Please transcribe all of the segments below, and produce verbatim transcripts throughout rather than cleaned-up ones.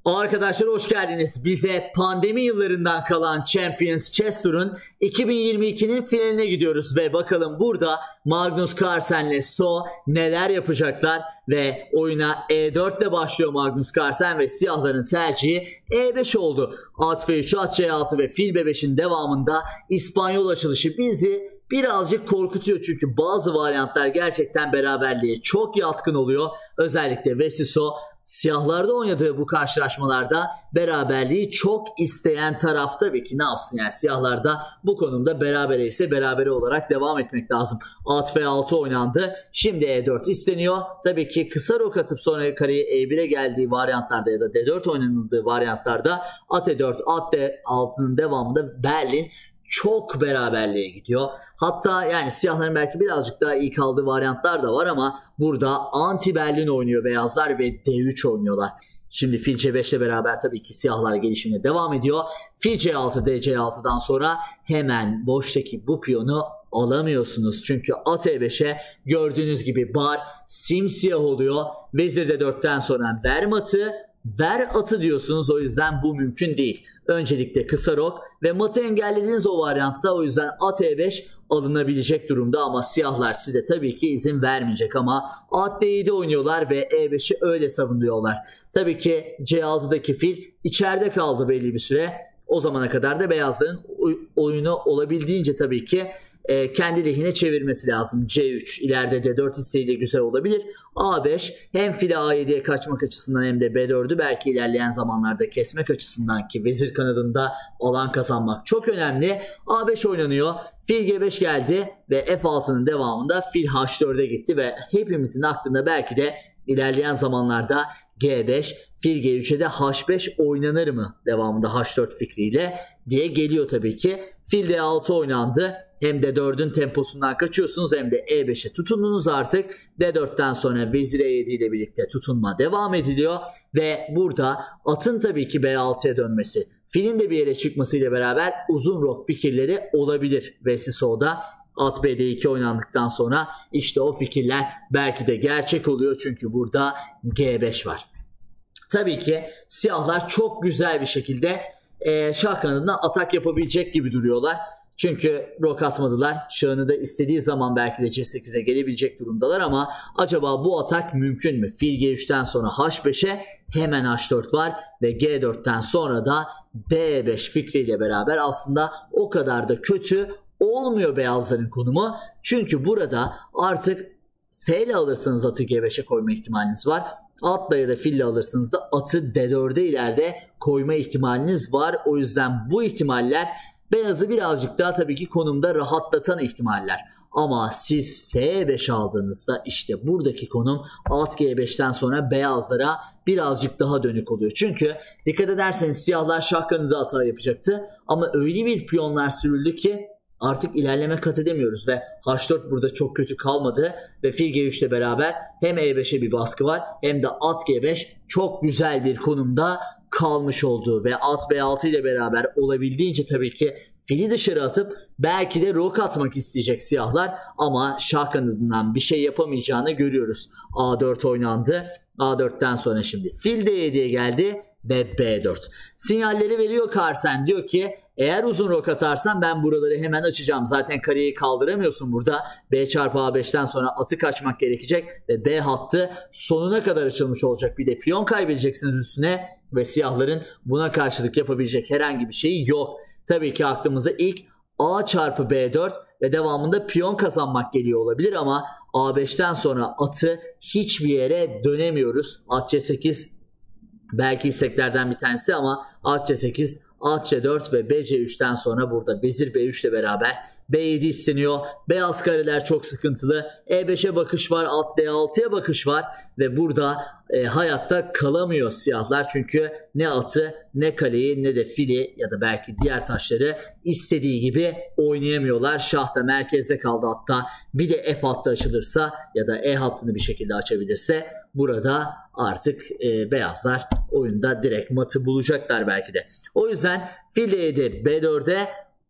Arkadaşlar hoş geldiniz. Bize pandemi yıllarından kalan Champions Chess Tour'un iki bin yirmi ikinin finaline gidiyoruz ve bakalım burada Magnus Carlsen'le So neler yapacaklar ve oyuna E dört ile başlıyor Magnus Carlsen ve siyahların tercihi E beş oldu. At F üç, at C altı ve fil B beşin devamında İspanyol açılışı bizi birazcık korkutuyor çünkü bazı varyantlar gerçekten beraberliğe çok yatkın oluyor. Özellikle Vesiso siyahlarda oynadığı bu karşılaşmalarda beraberliği çok isteyen taraf tabii ki ne yapsın, yani siyahlarda bu konumda berabere ise berabere olarak devam etmek lazım. At F altı oynandı. Şimdi E dört isteniyor. Tabii ki kısa rok atıp sonra yukarıya E bire geldiği varyantlarda ya da D dört oynanıldığı varyantlarda at E dört, at D altının devamında Berlin çok beraberliğe gidiyor. Hatta yani siyahların belki birazcık daha iyi kaldığı varyantlar da var ama burada anti Berlin oynuyor beyazlar ve D üç oynuyorlar. Şimdi fil C beş ile beraber tabii ki siyahlar gelişimine devam ediyor. Fil C altı, D C altıdan sonra hemen boştaki bu piyonu alamıyorsunuz. Çünkü at E beşe gördüğünüz gibi bar simsiyah oluyor. Vezir D dörtten sonra ver matı, ver atı diyorsunuz, o yüzden bu mümkün değil. Öncelikle kısa rok ve matı engellediğiniz o varyantta, o yüzden at E beş alınabilecek durumda ama siyahlar size tabii ki izin vermeyecek ama at D yedi oynuyorlar ve E beşi öyle savunuyorlar. Tabii ki C altıdaki fil içeride kaldı belli bir süre. O zamana kadar da beyazların oyunu olabildiğince tabii ki E, kendi lehine çevirmesi lazım. C üç ileride D dört isteğiyle güzel olabilir. A beş hem file A yediye kaçmak açısından hem de B dördü belki ilerleyen zamanlarda kesmek açısından ki vezir kanadında alan kazanmak çok önemli. A beş oynanıyor. Fil G beş geldi ve F altının devamında fil H dörde gitti ve hepimizin aklında belki de ilerleyen zamanlarda G beş, fil G üçe de H beş oynanır mı devamında H dört fikriyle diye geliyor tabii ki. Fil D altı oynandı. Hem D dördün temposundan kaçıyorsunuz hem de E beşe tutundunuz artık. D dörtten sonra vezir E yedi ile birlikte tutunma devam ediliyor. Ve burada atın tabii ki B altıya dönmesi, filin de bir yere çıkmasıyla beraber uzun rok fikirleri olabilir Vesiso'da. At B D iki oynandıktan sonra işte o fikirler belki de gerçek oluyor çünkü burada G beş var. Tabii ki siyahlar çok güzel bir şekilde e, şah kanadına atak yapabilecek gibi duruyorlar. Çünkü rok atmadılar. Şahını da istediği zaman belki de C sekize gelebilecek durumdalar ama acaba bu atak mümkün mü? Fil G üçten sonra H beşe hemen H dört var ve G dörtten sonra da D beş fikriyle beraber aslında o kadar da kötü olmuyor beyazların konumu. Çünkü burada artık F ile alırsanız atı G beşe koyma ihtimaliniz var. Atla ya da fille alırsanız da atı D dörde ileride koyma ihtimaliniz var. O yüzden bu ihtimaller beyazı birazcık daha tabii ki konumda rahatlatan ihtimaller. Ama siz F beş aldığınızda işte buradaki konum at G beşten sonra beyazlara birazcık daha dönük oluyor. Çünkü dikkat ederseniz siyahlar şah kanadı hata yapacaktı. Ama öyle bir piyonlar sürüldü ki artık ilerleme kat edemiyoruz ve H dört burada çok kötü kalmadı ve fil G üç ile beraber hem E beşe bir baskı var hem de at G beş çok güzel bir konumda kalmış oldu ve at B altı ile beraber olabildiğince tabii ki fili dışarı atıp belki de rok atmak isteyecek siyahlar ama şah kanadından bir şey yapamayacağını görüyoruz. A dört oynandı. A dörtten sonra şimdi fil D yediye geldi ve B dört. Sinyalleri veriyor Carlsen, diyor ki eğer uzun rok atarsan ben buraları hemen açacağım. Zaten kareyi kaldıramıyorsun burada. B çarpı A beşten sonra atı kaçmak gerekecek ve B hattı sonuna kadar açılmış olacak. Bir de piyon kaybedeceksiniz üstüne ve siyahların buna karşılık yapabilecek herhangi bir şeyi yok. Tabii ki aklımıza ilk A çarpı B dört ve devamında piyon kazanmak geliyor olabilir ama A beşten sonra atı hiçbir yere dönemiyoruz. At C sekiz belki isteklerden bir tanesi ama at C sekiz, at C dört ve B C üçten sonra burada vezir B üç ile beraber B yedi isteniyor. Beyaz kareler çok sıkıntılı. E beşe bakış var, at D altıya bakış var ve burada e, hayatta kalamıyor siyahlar. Çünkü ne atı ne kaleyi ne de fili ya da belki diğer taşları istediği gibi oynayamıyorlar. Şah da merkezde kaldı hatta. Bir de F hattı açılırsa ya da E hattını bir şekilde açabilirse burada artık e, beyazlar oyunda direkt matı bulacaklar belki de. O yüzden fil D yedi B dörde,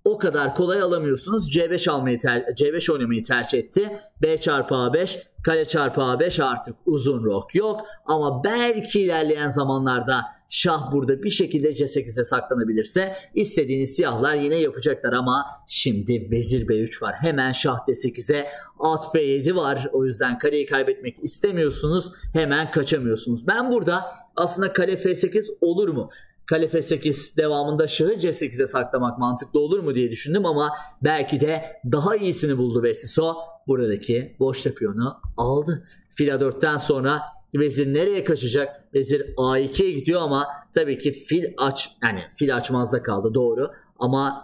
o kadar kolay alamıyorsunuz. C beş almayı ter- C beş oynamayı tercih etti. B çarpı A beş, kale çarpı A beş, artık uzun rok yok. Ama belki ilerleyen zamanlarda şah burada bir şekilde C sekize saklanabilirse istediğiniz siyahlar yine yapacaklar ama şimdi vezir B üç var. Hemen şah D sekize, at F yedi var. O yüzden kareyi kaybetmek istemiyorsunuz. Hemen kaçamıyorsunuz. Ben burada aslında kale F sekiz olur mu? Kale F sekiz devamında şahı C sekize saklamak mantıklı olur mu diye düşündüm ama belki de daha iyisini buldu Vesiso. Buradaki boş piyonu aldı. Fil A dörtten sonra vezir nereye kaçacak? Vezir A ikiye gidiyor ama tabii ki fil aç yani fil açmazda kaldı, doğru. Ama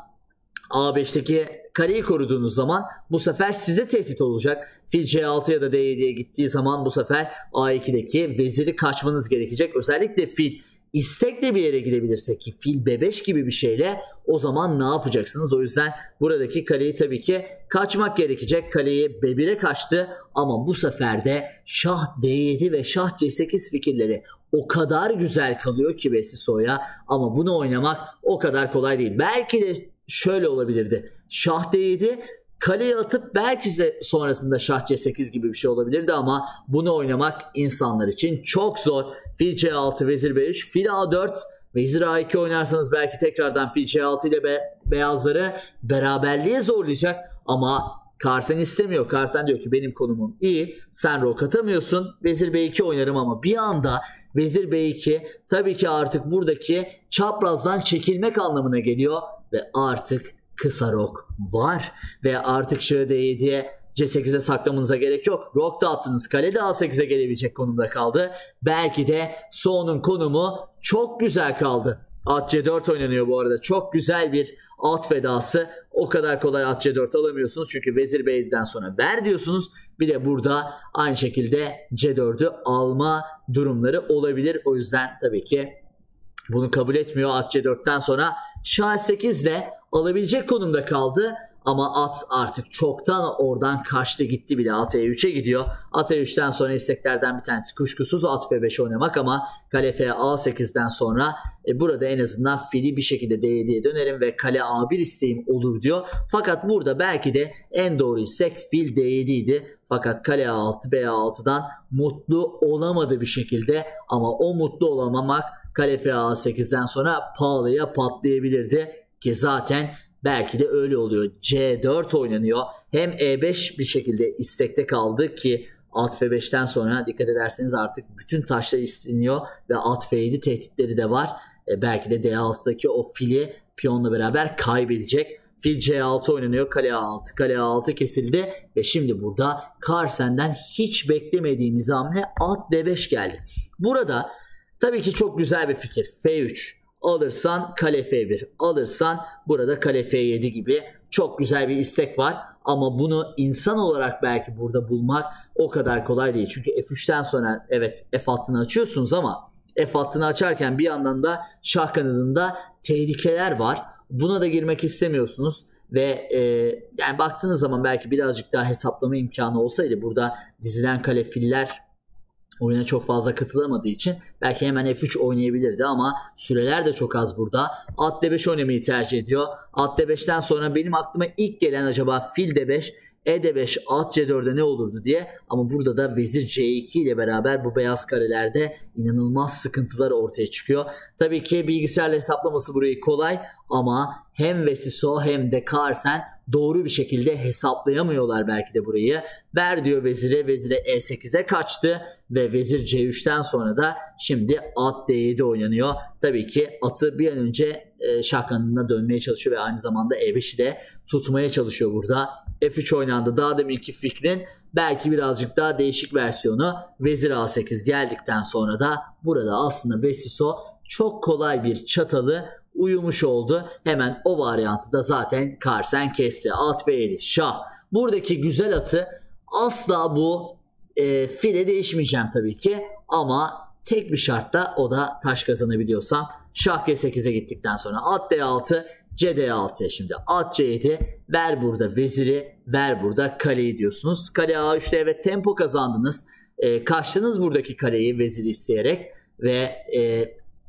A beşteki kareyi koruduğunuz zaman bu sefer size tehdit olacak. Fil C altı ya da D yediye gittiği zaman bu sefer A ikideki veziri kaçmanız gerekecek. Özellikle fil istekle bir yere gidebilirse ki fil B beş gibi bir şeyle, o zaman ne yapacaksınız? O yüzden buradaki kaleyi tabii ki kaçmak gerekecek. Kaleyi B bire kaçtı ama bu sefer de şah D yedi ve şah C sekiz fikirleri o kadar güzel kalıyor ki Vesiso'ya, ama bunu oynamak o kadar kolay değil. Belki de şöyle olabilirdi. Şah D yedi, kaleyi atıp belki de sonrasında şah C sekiz gibi bir şey olabilirdi ama bunu oynamak insanlar için çok zor. Fil C altı, vezir B üç, fil A dört, vezir A iki oynarsanız belki tekrardan fil C altı ile be beyazları beraberliğe zorlayacak ama Carlsen istemiyor. Carlsen diyor ki benim konumum iyi, sen rok atamıyorsun, vezir B iki oynarım ama bir anda vezir B iki tabii ki artık buradaki çaprazdan çekilmek anlamına geliyor ve artık kısa rok var ve artık şahı D yediye C sekize saklamanıza gerek yok. Rok da attınız, kale de A sekize gelebilecek konumda kaldı. Belki de So'nun konumu çok güzel kaldı. At C dört oynanıyor bu arada. Çok güzel bir at fedası. O kadar kolay at C dört alamıyorsunuz çünkü vezir B yediden sonra ver diyorsunuz. Bir de burada aynı şekilde C dördü alma durumları olabilir. O yüzden tabii ki bunu kabul etmiyor. At C dörtten sonra şah sekiz ile alabilecek konumda kaldı. Ama at artık çoktan oradan kaçtı gitti bile. At E üçe gidiyor. At E üçten sonra isteklerden bir tanesi kuşkusuz at F beş oynamak ama kale F A sekizden sonra e, burada en azından fili bir şekilde D yediye dönerim ve kale A bir isteğim olur diyor. Fakat burada belki de en doğru istek fil D yedi idi. Fakat kale A altı, B A altıdan mutlu olamadı bir şekilde ama o mutlu olamamak kale F A sekizden sonra pahalıya patlayabilirdi ki zaten belki de öyle oluyor. C dört oynanıyor. Hem E beş bir şekilde istekte kaldı ki at F beşten sonra dikkat ederseniz artık bütün taşlar isteniyor ve at F yedi tehditleri de var. E belki de D altıdaki o fili piyonla beraber kaybedecek. Fil C altı oynanıyor. Kale A altı. Kale A altı kesildi ve şimdi burada Carlsen'den hiç beklemediğimiz hamle at D beş geldi. Burada tabii ki çok güzel bir fikir. F üç. Alırsan kale F bir, alırsan burada kale F yedi gibi çok güzel bir istek var. Ama bunu insan olarak belki burada bulmak o kadar kolay değil. Çünkü F üçten sonra evet F hattını açıyorsunuz ama F hattını açarken bir yandan da şah kanadında tehlikeler var. Buna da girmek istemiyorsunuz. Ve e, yani baktığınız zaman belki birazcık daha hesaplama imkanı olsaydı burada dizilen kale filler oyuna çok fazla katılamadığı için belki hemen F üç oynayabilirdi ama süreler de çok az burada. At D beş oynamayı tercih ediyor. At D beşten sonra benim aklıma ilk gelen acaba fil D beş, E D beş, at C dörde ne olurdu diye. Ama burada da vezir C iki ile beraber bu beyaz karelerde inanılmaz sıkıntılar ortaya çıkıyor. Tabii ki bilgisayarla hesaplaması burayı kolay ama hem Vesiso hem de Carlsen doğru bir şekilde hesaplayamıyorlar belki de burayı. Ver diyor vezire, vezire E sekize kaçtı ve vezir C üçten sonra da şimdi at D yedi oynanıyor. Tabii ki atı bir an önce e, şah kanadına dönmeye çalışıyor ve aynı zamanda E beşi de tutmaya çalışıyor burada. F üç oynandı. Daha deminki fikrin belki birazcık daha değişik versiyonu. Vezir A sekiz geldikten sonra da burada aslında Vesiso çok kolay bir çatalı uyumuş oldu. Hemen o varyantı da zaten Carlsen kesti. At F yedi, şah. Buradaki güzel atı asla bu e, file değişmeyeceğim tabii ki. Ama tek bir şartla, o da taş kazanabiliyorsam. Şah G sekize gittikten sonra at D altı, C D altı, şimdi at C yedi, ver burada veziri, ver burada kaleyi diyorsunuz. Kale A üçte evet tempo kazandınız. E, kaçtınız buradaki kaleyi veziri isteyerek ve e,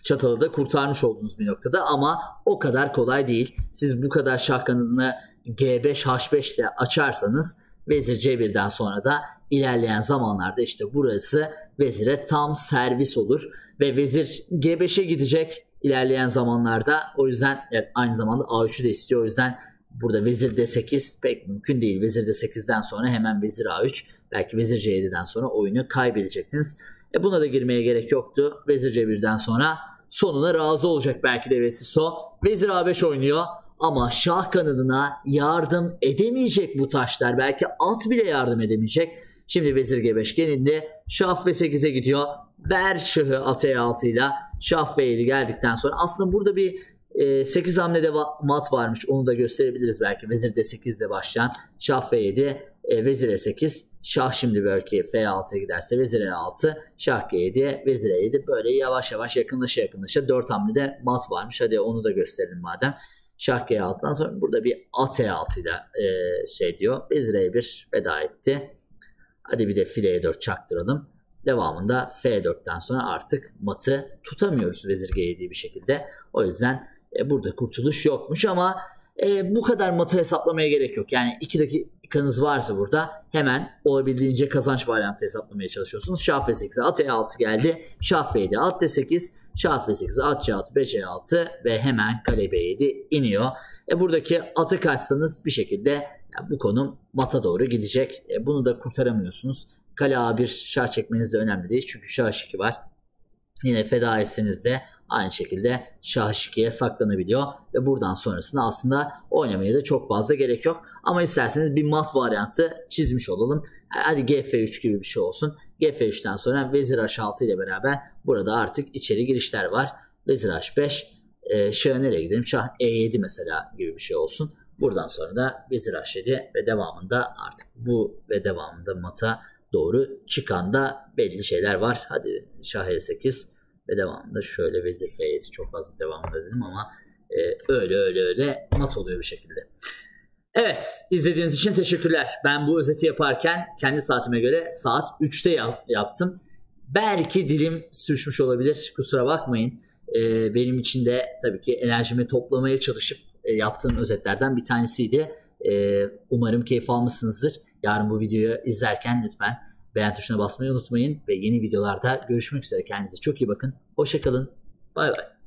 Çatalı da kurtarmış oldunuz bir noktada ama o kadar kolay değil. Siz bu kadar şah kanadını G beş H beş ile açarsanız vezir C birden sonra da ilerleyen zamanlarda işte burası vezire tam servis olur ve vezir G beşe gidecek ilerleyen zamanlarda. O yüzden evet, aynı zamanda A üçü de istiyor. O yüzden burada vezir D sekiz pek mümkün değil. Vezir D sekizden sonra hemen vezir A üç, belki vezir C yediden sonra oyunu kaybedecektiniz. E buna da girmeye gerek yoktu. Vezir C birden sonra sonuna razı olacak belki de Vesiso. Vezir A beş oynuyor ama şah kanadına yardım edemeyecek bu taşlar. Belki at bile yardım edemeyecek. Şimdi vezir G beş gelindi. Şah F sekize gidiyor. Ver şahı at E altı ile. Şah F yedi geldikten sonra aslında burada bir e, sekiz hamlede mat varmış. Onu da gösterebiliriz belki. Vezir D sekiz ile başlayan Şah F yedi, e, vezir E sekiz. Şah şimdi belki F altıya giderse vezir E altı, Şah G yedi, vezir E yedi. Böyle yavaş yavaş yakınlaşa yakınlaşa dört hamlede mat varmış. Hadi onu da gösterelim madem. Şah G altıdan sonra burada bir at E altı ile e, şey diyor. Vezir E bir veda etti. Hadi bir de file E dört çaktıralım. Devamında F dörtten sonra artık matı tutamıyoruz vezir G yedi'yi bir şekilde. O yüzden e, burada kurtuluş yokmuş ama e, bu kadar matı hesaplamaya gerek yok. Yani iki dakikanız varsa burada hemen olabildiğince kazanç varyantı hesaplamaya çalışıyorsunuz. Şah F sekize at E altı geldi. Şah F yedi at D sekiz. Şah F sekize at C altı, B C altı ve hemen kale B yedi iniyor. E, buradaki atı kaçsanız bir şekilde yani bu konum mata doğru gidecek. E, bunu da kurtaramıyorsunuz. Kale A bir şah çekmeniz de önemli değil. Çünkü şah H iki var. Yine feda etseniz de aynı şekilde şah H iki'ye saklanabiliyor. Ve buradan sonrasında aslında oynamaya da çok fazla gerek yok. Ama isterseniz bir mat varyantı çizmiş olalım. Hadi G F üç gibi bir şey olsun. G F üçten sonra vezir H altı ile beraber burada artık içeri girişler var. Vezir H beş. E, şah'a nereye gidelim? Şah E yedi mesela gibi bir şey olsun. Buradan sonra da vezir H yedi ve devamında artık bu ve devamında mata doğru çıkan da belli şeyler var. Hadi Şah E sekiz ve devamında şöyle vezir F yedi, çok fazla devam edelim ama e, öyle öyle öyle mat oluyor bir şekilde. Evet, izlediğiniz için teşekkürler. Ben bu özeti yaparken kendi saatime göre saat üçte yap yaptım. Belki dilim sürçmüş olabilir, kusura bakmayın. E, benim için de tabii ki enerjimi toplamaya çalışıp e, yaptığım özetlerden bir tanesiydi. E, umarım keyif almışsınızdır. Yarın bu videoyu izlerken lütfen beğen tuşuna basmayı unutmayın ve yeni videolarda görüşmek üzere. Kendinize çok iyi bakın. Hoşça kalın. Bay bay.